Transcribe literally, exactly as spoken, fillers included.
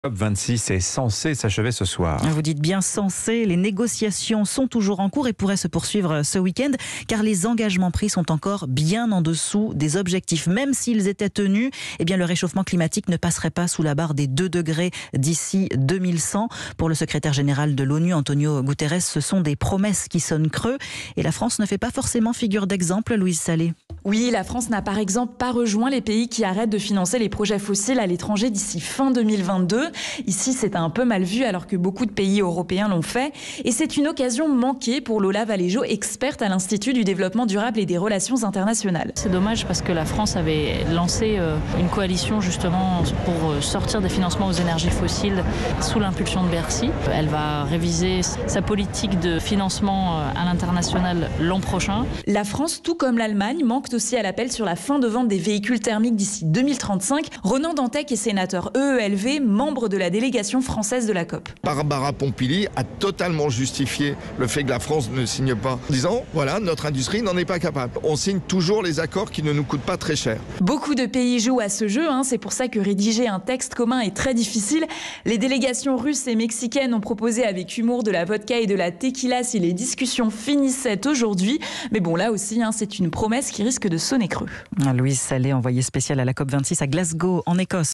COP vingt-six est censé s'achever ce soir. Vous dites bien censé, les négociations sont toujours en cours et pourraient se poursuivre ce week-end car les engagements pris sont encore bien en dessous des objectifs. Même s'ils étaient tenus, eh bien le réchauffement climatique ne passerait pas sous la barre des deux degrés d'ici deux mille cent. Pour le secrétaire général de l'ONU, Antonio Guterres, ce sont des promesses qui sonnent creux et la France ne fait pas forcément figure d'exemple, Louise Salé. Oui, la France n'a par exemple pas rejoint les pays qui arrêtent de financer les projets fossiles à l'étranger d'ici fin deux mille vingt-deux. Ici, c'est un peu mal vu alors que beaucoup de pays européens l'ont fait. Et c'est une occasion manquée pour Lola Valéjo, experte à l'Institut du développement durable et des relations internationales. C'est dommage parce que la France avait lancé une coalition justement pour sortir des financements aux énergies fossiles sous l'impulsion de Bercy. Elle va réviser sa politique de financement à l'international l'an prochain. La France, tout comme l'Allemagne, manque aussi à l'appel sur la fin de vente des véhicules thermiques d'ici deux mille trente-cinq. Ronan Dantec est sénateur E E L V, membre de la délégation française de la COP. Barbara Pompili a totalement justifié le fait que la France ne signe pas, en disant voilà, notre industrie n'en est pas capable. On signe toujours les accords qui ne nous coûtent pas très cher. Beaucoup de pays jouent à ce jeu, hein. C'est pour ça que rédiger un texte commun est très difficile. Les délégations russes et mexicaines ont proposé avec humour de la vodka et de la tequila si les discussions finissaient aujourd'hui. Mais bon, là aussi, hein, c'est une promesse qui risque de sonner creux. Louise Salé, envoyée spéciale à la COP vingt-six à Glasgow, en Écosse.